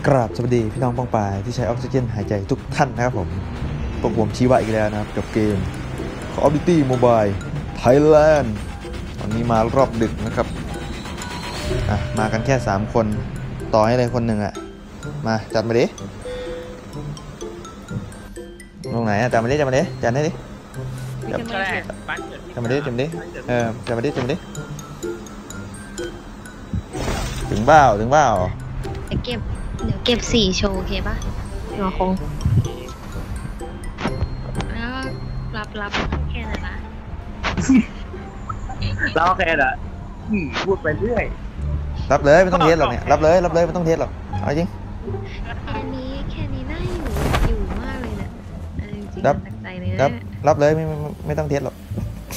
กราบสวัสดีพี่น้องป้องปายที่ใช้ออกซิเจนหายใจทุกท่านนะครับผมชี้ว่าอีกแล้วนะครับกับเกม Call of Duty Mobile Thailand วันนี้มารอบดึกนะครับมากันแค่3คนต่อให้เลยคนหนึ่งมาจัดมาดิลงไหนจัดมาดิจัดให้ดิจัดมาดิจัดมาดิจัดมาดิถึงเปล่าเดี๋ยวเก็บ4โชว์โอเคปะงอคงแล้วรับแค่นั้นนะเราแค่น่ะพูดไปเรื่อยรับเลยไม่ต้องเทสหรอกเนี่ยรับเลยไม่ต้องเทสหรอกเอาจริงแค่นี้ได้อยู่มากเลยเนี่ยจริงๆตั้งใจเลยนะรับเลยไม่ต้องเทสหรอก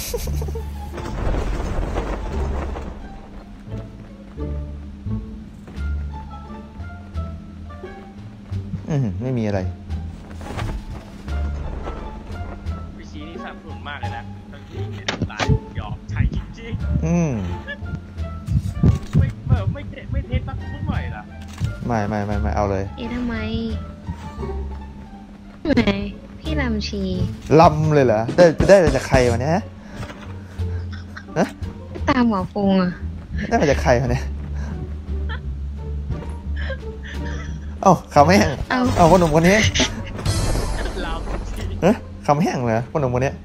ไม่มีอะไรวิชีนี่สนับสนุนมากเลยนะทั้งที่เป็นหลายหยอกใช้จริงๆไม่เทสสักทุกหน่อยล่ะไม่เอาเลยทำไมพี่ลำชีลำเลยเหรอได้จากใครวะเนี่ยฮะตามหมอฟงได้มาจากใครวะเนี่ยคำแห้งพ่อหนุ่มคนนี้คำแห้งเลยพ่อหนุ่มคนนี้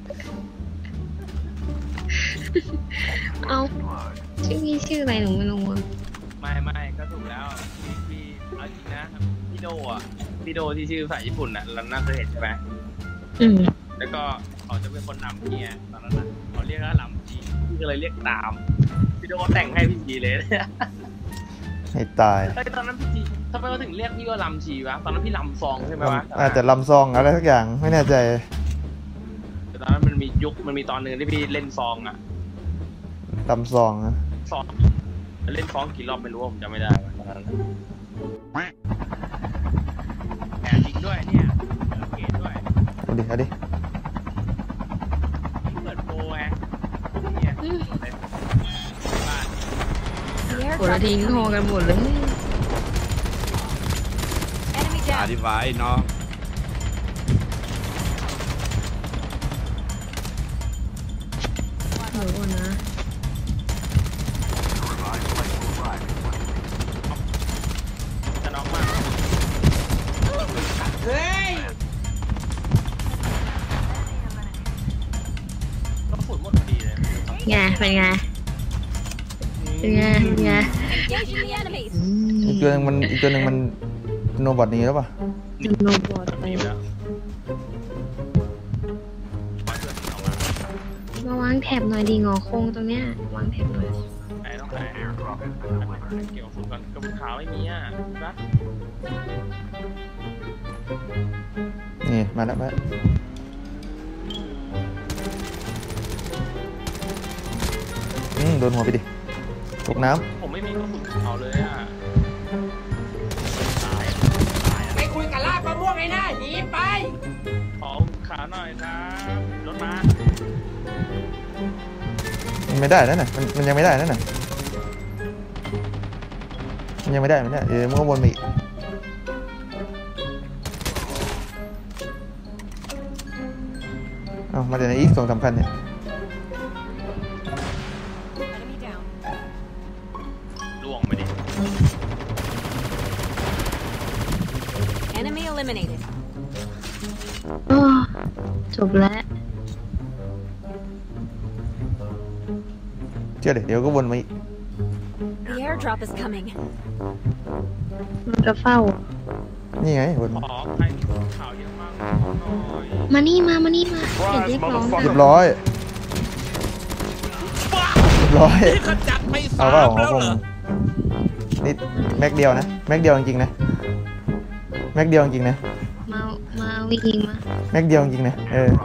ชื่ออะไรหนูไม่รู้ไม่ก็ถูกแล้วพี่เอาจริงนะพี่โดที่ชื่อภาษาญี่ปุ่นน่ะเราน่าเคยเห็นใช่ไหมแล้วก็เขาจะเป็นคนนำพี่ไงตอนนั้นน่ะเขาเรียกว่าลำจีพี่ก็เลยเรียกตามพี่โดก็แต่งให้พี่จีเลยให้ตายตอนนั้นพี่จีทำไมเขาถึงเรียกพี่ว่าลำชีวะตอนนั้นพี่ลำซองใช่ไหมวะอาจจะลำซองอะไรสักอย่างไม่แน่ใจแต่ตอนนั้นมันมีตอนหนึ่งที่พี่เล่นซองลำซองซองเล่นซองกี่รอบไม่รู้ผมจำไม่ได้ตอนนั้นแอบยิงด้วยเนี่ยเกตด้วยเอาดิเปิดโปรไงเนี่ยคนละทิ้งโฮกันหมดเลยอธิบายน้องเดี๋ยวก่อนนะจะน้องมากเฮ้ยต้องฝุ่นหมดพอดีเลยเป็นไงอีกตัวหนึ่งมันโนบอทนี้แล้วป่ะโนบอทไปมาวางแถบหน่อยดีงอโค้งตรงเนี้ยวางแถบหน่อยไหนต้องไหนเกี่ยวกับฝุ่นก่อนกระบุกขาวไม่มีนะนี่มาแล้วโดนหัวไปดิตกน้ำผมไม่มีกระสุนเขาเลยไปคุยกับลาบมะม่วงไอ้หน้าหนีไปขอขาหน่อยครับรถมามันไม่ได้นั่นน่ะมันยังไม่ได้นั่นน่ะมันยังไม่ได้เดี๋ยวมันก็วนไปอีกมาจากไหนอีก2-3 คันเนี่ยล่วงไปดิ Enemy eliminated จบแล้วเดี๋ยวก็วนมาอีก The airdrop is coming มันจะเฝ้านี่ไงวนใครมีข่าวเยอะมากมานี่มาเห็นเรียกร้องเรียบร้อยเอาว่าของผมนี่แม็กเดียวนะแม็กเดียวจริงๆนะมาวิ่งมาแม็กเดียวจริงๆนะ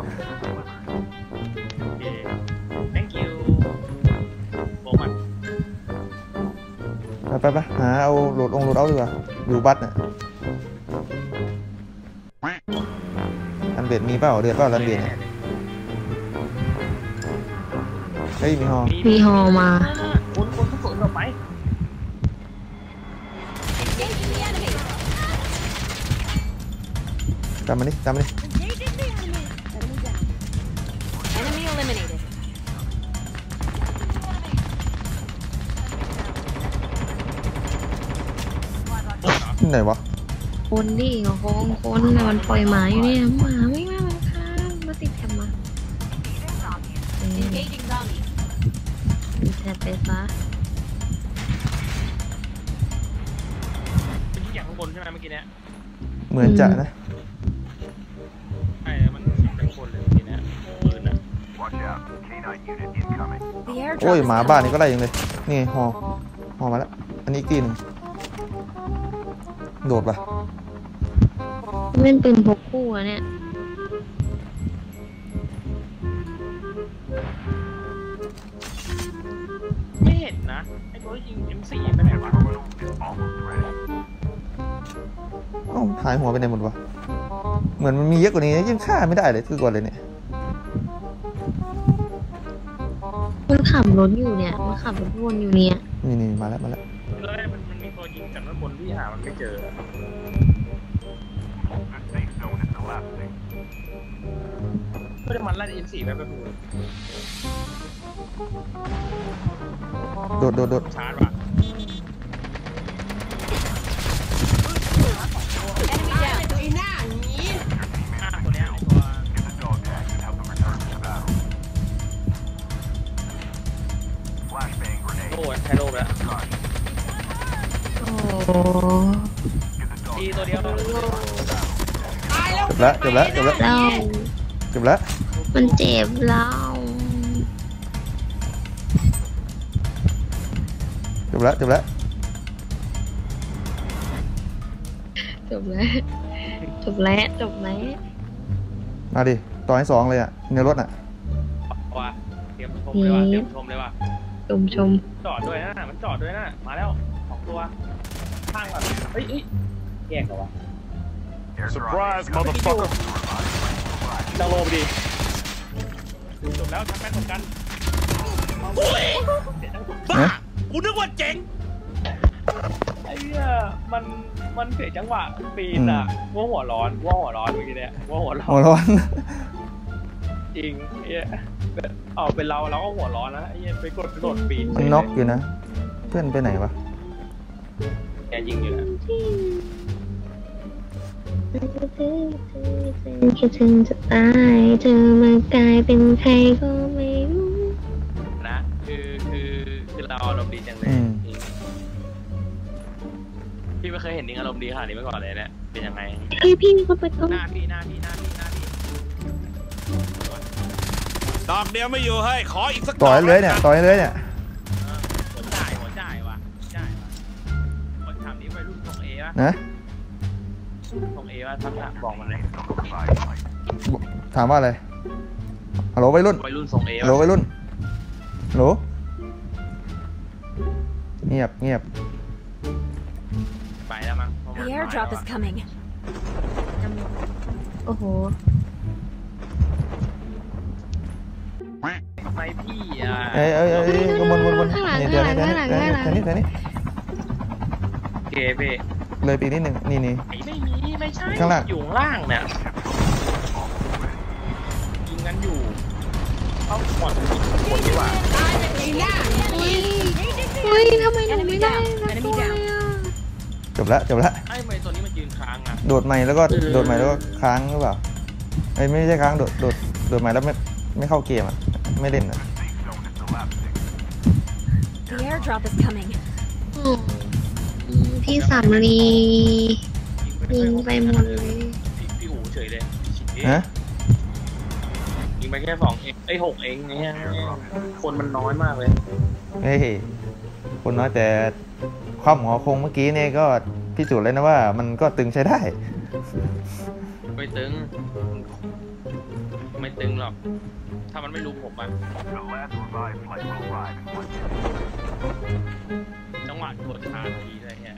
thank you บอกมันไปหาเอาโหลดเอาดีกว่าอยู่บัตน่ะรันเบียดมีเปล่าเดือดเปล่ารันเบียดเฮ้ยมีฮอมาคนทุกคนเราไปตามมาดิตามมาดิ Engaging the enemy. Enemy down. Enemy eliminated. ที่ไหนวะคนดิคนน่ะมันปล่อยหมาอยู่เนี่ยหมาไม่มามันค่ะมาติดแถบมา Engaging zombies. ติดแถบไปซะเป็นที่อย่างข้างบนใช่ไหมเมื่อกี้เนี้ยเหมือนจะนะใช่มันจากข้างบนเลยเมื่อกี้เนี้ยปืนอะ The โอ้ย airdrop is หมาบ้าน coming. นี่ก็ไล่ยังเลยนี่ไงฮอมาแล้วอันนี้อีกทีหนึงโดดปะเล่นปืนพกคู่อะเนี่ยไม่เห็นนะไอ้ตัวที่ยิง M4 ไปไหนวะเอ้าหายหัวไปไหนหมดวะเหมือนมันมีเยอะกว่านี้ยังฆ่าไม่ได้เลยคือกว่าเลยเนี่ยมันขับรถอยู่เนี่ยมันขับรถวนอยู่เนี่ยนี่มาแล้วแล้วมันมีตัวยิงจากด้านบนที่หามันไม่เจอเพื่อมันไล่ M4 ไปแบบนึงโดดชาร์จว่ะ Enemy down. ไอ้หน้าหนีตัวเนี้ยไอ้ตัวโล่ใช้โล่แล้วโอ้ทีตัวเดียวตายแล้วจบแล้วเราจบแล้วมันเจ็บเราจบแล้วจบแล้วจบแล้วมาดิต่อให้2เลยอ่ะในรถอ่ะว่ะเตรียมชมเลยว่ะเตรียมชมเลยว่ะชมจอดด้วยนะมันจอดด้วยนะมาแล้ว2ตัวข้างก่อนเฮ้ยแยกเหรอวะ Surprise, motherfucker! จะโลไปดิจบแล้วชักแม่นสงกันนะกูนึกว่าเจ๋งไอ้เนี่ยมันเสียจังหวะปีนอ่ะว่าหัวร้อนเมื่อกี้เนี่ยว่าหัวร้อหัวน ร้อนจริงไอ้เนี่ยเอาเป็นเราก็หัวร้อนนะไอ้เนี่ยไปกดโดดปีนมันน็อกอยู่นะ เพื่อนไปไหนวะแกยิงอยู่นะคิดถึงจะตายเธอมากลายเป็นใครก็ไม่รู้นะคือเราอารมณ์ดีจังเลยจริงพี่ไม่เคยเห็นนิ้งอารมณ์ดีขนาดนี้มาก่อนเลยเนี่ยเป็นยังไงเฮ้ยพี่มีคนเปิดกล้องหน้าพี่ดอกเดียวไม่อยู่เฮ้ย ขออีกสักต่อยเลยเนี่ยหัวจ่ายว่ะคนถามนี้ไปรุ่นส่งเอป่ะนะส่งเอป่ะทักษะบอกมันเลยถามว่าอะไรฮัลโหลวัยรุ่นวัยรุ่นส่งเอฮัลโหลป่ะวัยรุ่นฮัลโหลเงียบไปแล้วมั้ง The airdrop is coming. โอ้โหทำไมพี่อ่ะเอ้ยวนนี่เดี๋ยวนี้เกเบ้เลยปีนิดนึงนี่ไม่ใช่ข้างล่างอยู่ข้างล่างเนี่ยยิงกันอยู่เข้าก่อนยิงคนดีกว่าตายจากไอ้หน้าหนีเฮ้ยทำไมหนูไม่ได้สักตัวเลยอ่ะจบแล้วไอ้เมย์ตัวนี้มันยืนค้างอ่ะโดดใหม่แล้วก็ค้างหรือเปล่าไม่ใช่ค้างโดดใหม่แล้วไม่เข้าเกมอ่ะไม่เล่นอ่ะ The airdrop is coming. พี่สามลียิงไปหมดเลยพี่อู๋เฉยเลยฮะยิงไปแค่2 เอง6 เองเนี่ยคนมันน้อยมากเลยเฮ้ยคนน้อยแต่ความหัวคงเมื่อกี้เนี่ยก็พิสูจน์เลยนะว่ามันก็ตึงใช้ได้ไม่ตึงหรอกถ้ามันไม่รู้ผมอ่ะจังหวะกดชาร์จทีเลยเนี่ย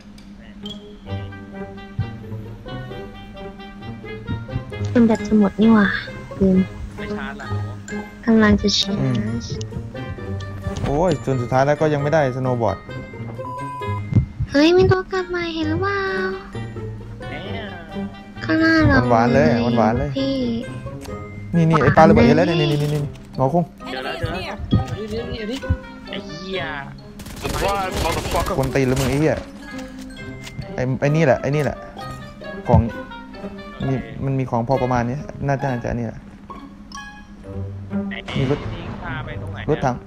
มันแบตจะหมดนี่หว่าลืมไม่ชาร์จละกำลังจะชาอืมร์จโอ้ยจนสุดท้ายแล้วก็ยังไม่ได้สโนว์บอร์ดเฮ้ยมีตัวกลับมาเห็นหรือเปล่าเนี่ยเขาข้างหน้าเราหวานๆเลยหวานๆเลยพี่นี่ไอ้ปลาระเบิดเห็นแล้วนี่หมอคงเจอแล้วนี่ไอ้เหี้ยคนตีนหรือมึงไอ้เหี้ยไอ้นี่แหละของมันมีของพอประมาณนี้น่าจะอันนี้แหละมีรถพาไปตรงไหนรถถัง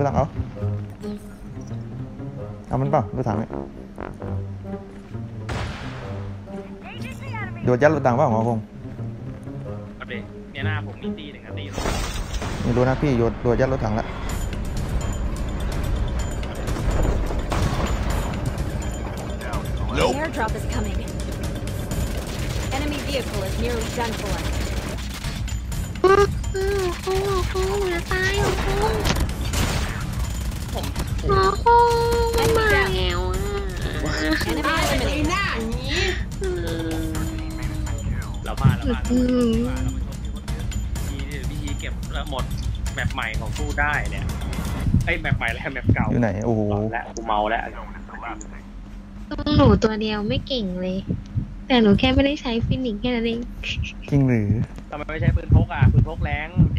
เอามันเปล่ารถถังเนี่ยโดดยัดรถถังเปล่าหมอคงเนี่ยหน้าผมมีตีหนึ่งตีไม่รู้นะพี่โดดยัดรถถังละ The airdrop is coming. Enemy vehicle is nearly done for. โอ้โหจะตายโอ้โหมาแล้ว Enemy ไอ้ eliminated. หน้าหนีเราพาเรามาชมพี่เก็บแล้วหมดแมปใหม่ของสู้ได้เนี่ยไอ้แมปใหม่แล้วแมปเก่าอยู่ไหนโอ้โหและกูเมาแล้วต้องหนูตัวเดียวไม่เก่งเลย แต่หนูแค่ไม่ได้ใช้ฟินิกแค่นั้นเองจริงหรือทำไมไม่ใช้ปืนพกอ่ะปืนพกแรง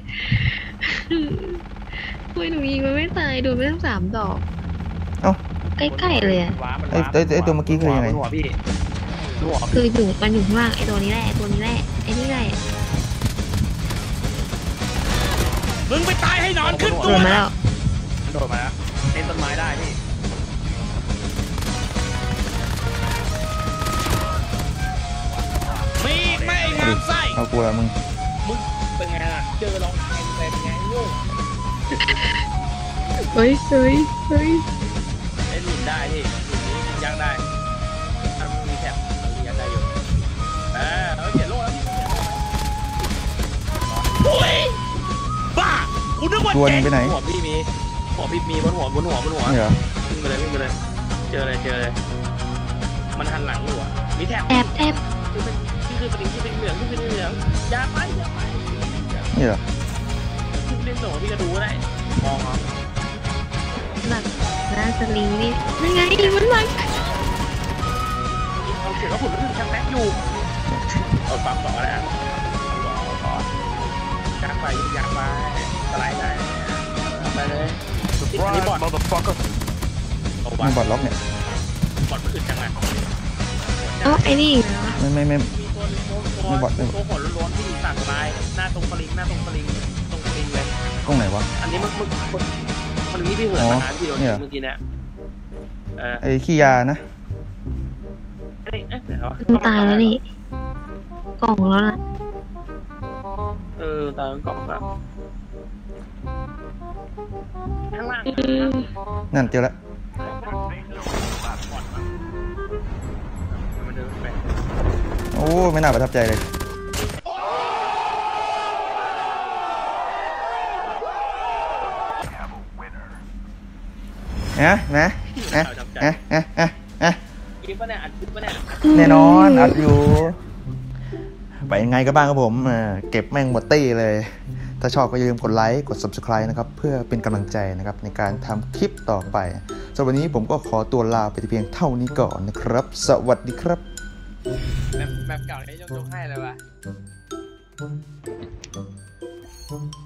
ทำไมหนูยิงมันไม่ตายโดนไปทั้ง3 ดอกเอ้าใกล้ๆเลยอะไอ้ตัวเมื่อกี้คือยังไงหัวพี่หัวคืออยู่มันอยู่ข้างล่างไอ้ตัวนี้แหละไอ้นี่แหละมึงไปตายให้นอนขึ้นโดตัวนมาแล้วโดดมาแล้วเล่นต้นไม้ได้พี่มีอีกไหมไอ้งามไส้เอากูละมึงมึงเป็นไงล่ะเจอลองแทงเป็นไงโง่เฮ้ยเล่นหลุดได้พี่หลุดนี้ยิงยังได้ถ้ามันมีแท็บมันยิงยังได้อยู่เราเขียนโลแล้วพี่ปุ้ยบ้ากูนึกว่าตัวนึเจ๋งงไปไหนหัวพี่มีบนหัวนี่เหรอวิ่งไปเลย เจอเลยมันหันหลังอยู่อ่ะมีแท็บแอบคือเป็นเหลืองอย่าไปนี่เหรอเล่นหนูพี่ก็ดูได้มองเอาหลักน่าสลิงนี่ยังไงมันหลักเอาเขียนว่าผมมันช่างแม็กอยู่เอาปรับต่อแล้วต่อจ้างไปสไลด์ได้ไปเลยนี่บอดเอามัวะนบอดล็อกเนี่ยบอดมันอึดจังไงเอ้าไอ้นี่เหรอไม่มีตัวขนล้วนที่สั่งลายหน้าตรงสลิงเลยตรงไหนวะอันนี้มันมีพี่เหินมาหาพี่โดนเมื่อกี้เนี่ยไอ้ขี้ยานะมันตายแล้วนี่กล่องแล้วนะตายกล่องครับข้างล่างนั่นเจอแล้วมันเดินไปโอ้ไม่น่าประทับใจเลยนะคลิปปะเนี่ยอัดคลิปปะเนี่ยแน่นอนอัดอยู่ไปยังไงก็บ้างครับผมเก็บแม่งหมดตี้เลยถ้าชอบก็อย่าลืมกดไลค์กด Subscribe นะครับเพื่อเป็นกำลังใจนะครับในการทำคลิปต่อไปสำหรับวันนี้ผมก็ขอตัวลาไปเพียงเท่านี้ก่อนนะครับสวัสดีครับแบบเก่าให้ยกให้เลยวะ